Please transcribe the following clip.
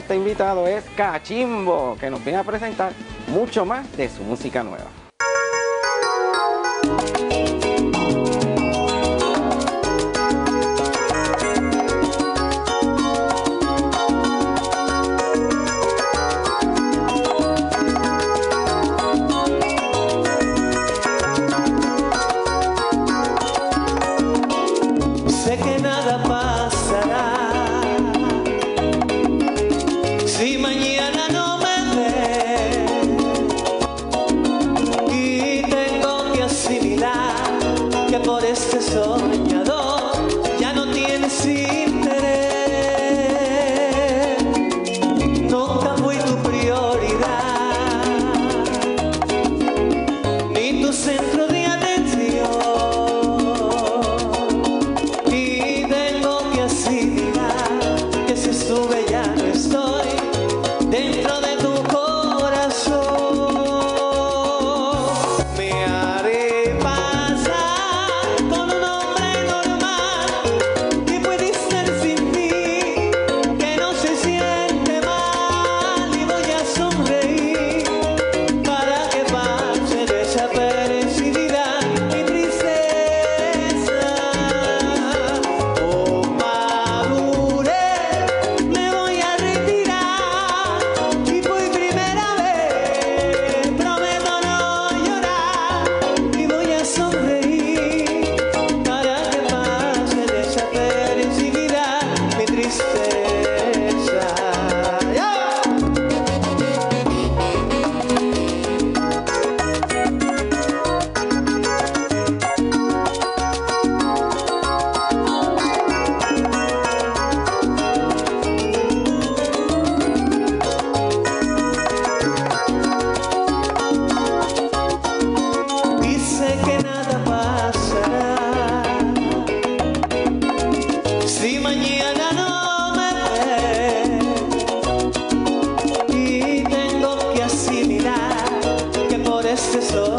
artista invitado es Cachimbo, que nos viene a presentar mucho más de su música nueva. Sé que nada pasará si mañana no me ves, y tengo que asimilar que por este soñador ya no tienes interés. Nunca fui tu prioridad ni tu centro de atención, y tengo que asimilar que si estuve ya no estoy dentro de tu corazón. Me haré pasar con un hombre normal que puede estar sin mí, que no se siente mal, y voy a sonreír para que pase desapercibida mi tristeza. Oh, madurez, me voy a retirar y por primera vez prometo no llorar, y voy a sonreír para que pase desapercibida mi tristeza. ¡Yeah! Y sé que nada pasará si mañana no me ves, y tengo que asimilar que por este sol